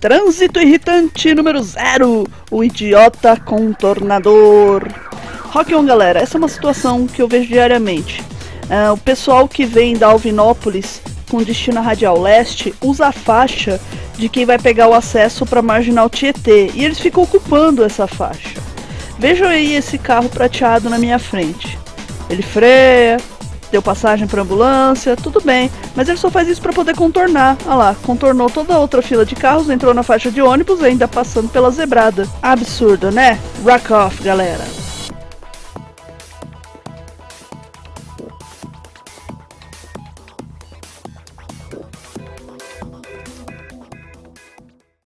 Trânsito irritante número 0, o idiota contornador. Rock on, galera, essa é uma situação que eu vejo diariamente. O pessoal que vem da Alvinópolis com destino à Radial Leste usa a faixa de quem vai pegar o acesso para Marginal Tietê e eles ficam ocupando essa faixa. Vejam aí esse carro prateado na minha frente. Ele freia, deu passagem para ambulância, tudo bem, mas ele só faz isso para poder contornar. Olha lá, contornou toda a outra fila de carros, entrou na faixa de ônibus ainda passando pela zebrada. Absurdo, né? Rock off, galera.